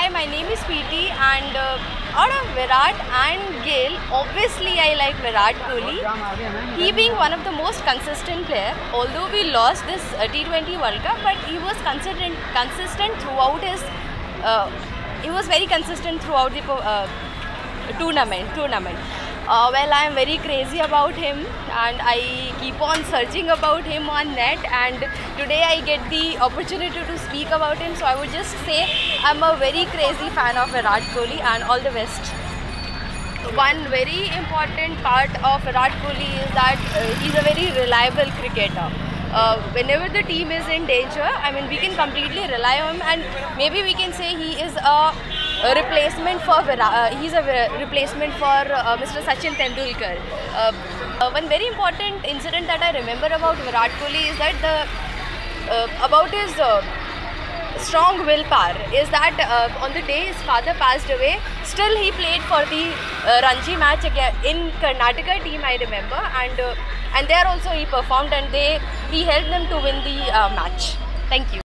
Hi, my name is Preeti, and out of Virat and Gill, obviously I like Virat Kohli. He being one of the most consistent player, although we lost this T20 World Cup, but he was consistent throughout his. He was very consistent throughout the tournament. Well, I am very crazy about him, and I keep on searching about him on net, and today I get the opportunity to speak about him, so I would just say I'm a very crazy fan of Virat Kohli, and all the best. One very important part of Virat Kohli is that he's a very reliable cricketer. Whenever the team is in danger, I mean, we can completely rely on him, and maybe we can say he is a replacement for replacement for Mr. Sachin Tendulkar. One very important incident that I remember about Virat Kohli is that about his strong willpower is that on the day his father passed away, still he played for the Ranji match again in Karnataka team, I remember, and there also he performed, and he helped them to win the match. Thank you.